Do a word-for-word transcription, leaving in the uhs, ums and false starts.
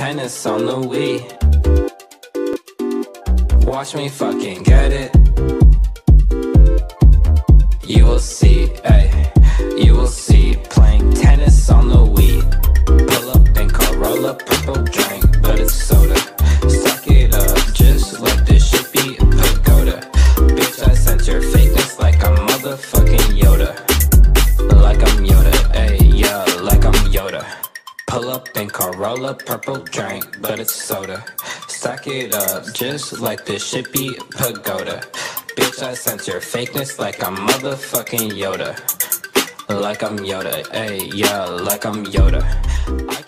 tennis on the Wii. Watch me fucking get it. You will see, ayy, you will see. Playing tennis on the Wii. Pull up and Corolla, purple drink, but it's soda. Suck it up, just let this shit be a pagoda. Bitch, I sense your fakeness like I'm motherfucking Yoda. Like I'm Yoda, ayy, yeah, like I'm Yoda. Pull up in Corolla, purple drink, but it's soda. Stack it up, just like this shit be a pagoda. Bitch, I sense your fakeness like I'm motherfucking Yoda. Like I'm Yoda, ayy, yeah, like I'm Yoda. I